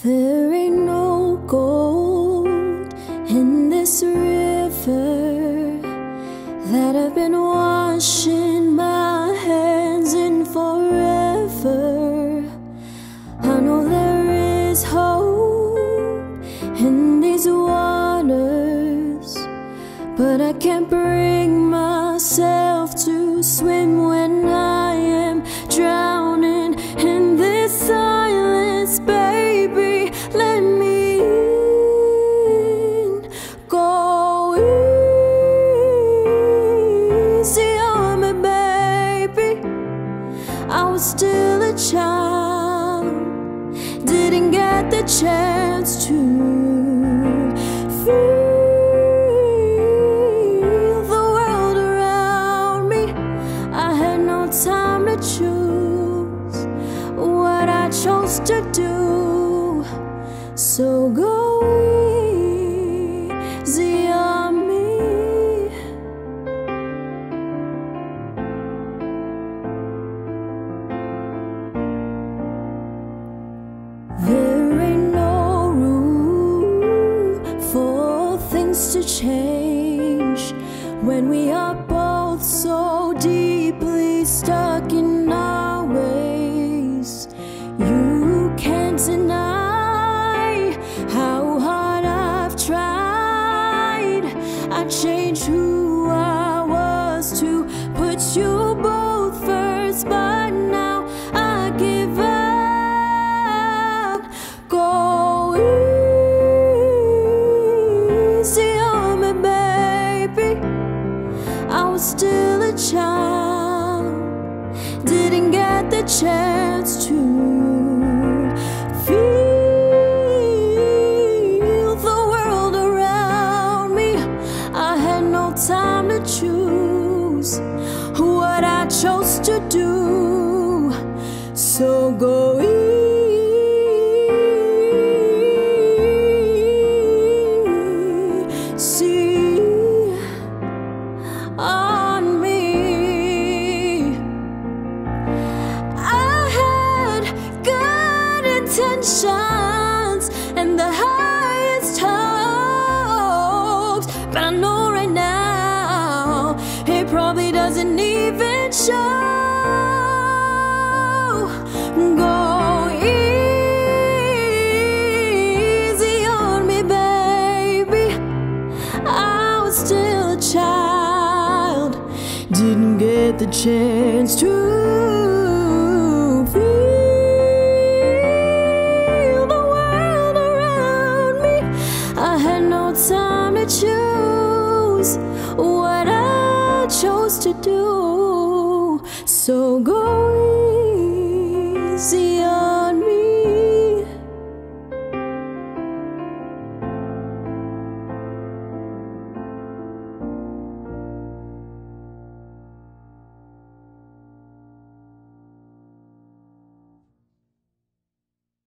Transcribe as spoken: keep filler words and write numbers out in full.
There ain't no gold in this river that I've been washing my hands in forever. I know there is hope in these waters, but I can't bring myself to swim when I am drowning in this silence. Baby, let me in. Go easy on me, baby. I was still a child, didn't get the chance to feel time to choose what I chose to do. So go easy on me. There ain't no room for things to change when we are both so deeply stuck in our ways. You can't deny how hard I've tried. I changed who I was to put you both first, but now I give up. Go easy on me, baby. I was still a child, didn't get the chance to feel the world around me. I had no time to choose what I chose to do. So go easy on me. Intentions and the highest hopes, but I know right now it probably doesn't even show. Go easy on me, baby. I was still a child, didn't get the chance to feel time to choose what I chose to do. So go